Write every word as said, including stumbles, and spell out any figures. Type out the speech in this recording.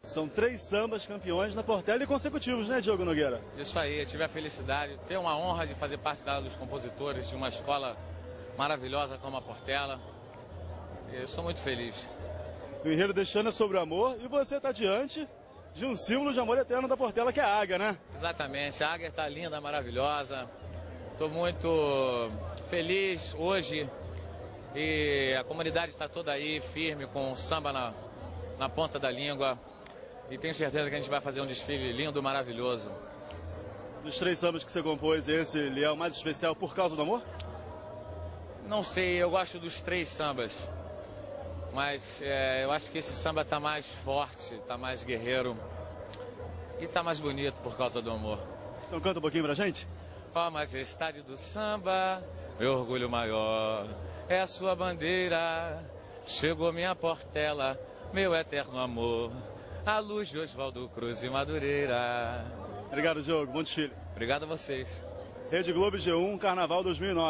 São três sambas campeões na Portela e consecutivos, né, Diogo Nogueira? Isso aí, eu tive a felicidade, tenho uma honra de fazer parte da dos compositores de uma escola maravilhosa como a Portela. Eu sou muito feliz. O enredo Deixando é sobre o amor e você está diante de um símbolo de amor eterno da Portela, que é a águia, né? Exatamente, a águia está linda, maravilhosa. Estou muito feliz hoje e a comunidade está toda aí, firme, com o samba na, na ponta da língua. E tenho certeza que a gente vai fazer um desfile lindo, maravilhoso. Dos três sambas que você compôs, esse ele é o mais especial por causa do amor? Não sei, eu gosto dos três sambas. Mas é, eu acho que esse samba está mais forte, está mais guerreiro. E está mais bonito por causa do amor. Então canta um pouquinho pra gente. Ó majestade do samba, meu orgulho maior, é a sua bandeira. Chegou minha Portela, meu eterno amor, a luz de Oswaldo Cruz e Madureira. Obrigado, Diogo. Bom desfile. Obrigado a vocês. Rede Globo G um, Carnaval dois mil e nove.